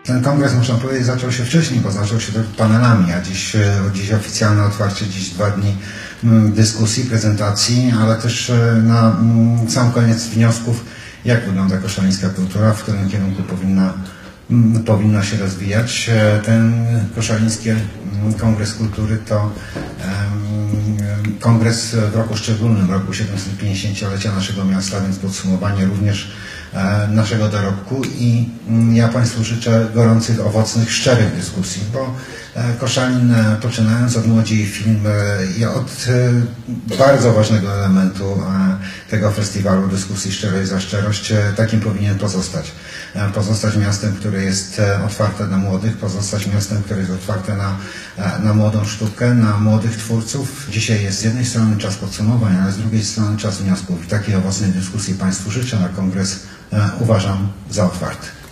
ten kongres, można powiedzieć, zaczął się wcześniej, bo zaczął się panelami, a dziś oficjalne otwarcie, dziś 2 dni dyskusji, prezentacji, ale też na sam koniec wniosków, jak wygląda koszalińska kultura, w którym kierunku powinna się rozwijać. Ten Koszaliński Kongres Kultury to kongres w roku szczególnym, w roku 750-lecia naszego miasta, więc podsumowanie również naszego dorobku i ja Państwu życzę gorących, owocnych, szczerych dyskusji, bo Koszalin, poczynając od Młodzi Film i od bardzo ważnego elementu tego festiwalu dyskusji szczerej za szczerość, takim powinien pozostać. Pozostać miastem, które jest otwarte na młodych, pozostać miastem, które jest otwarte na młodą sztukę, na młodych twórców. Dzisiaj jest z jednej strony czas podsumowań, ale z drugiej strony czas wniosków. I takiej owocnej dyskusji Państwu życzę, a kongres uważam za otwarty.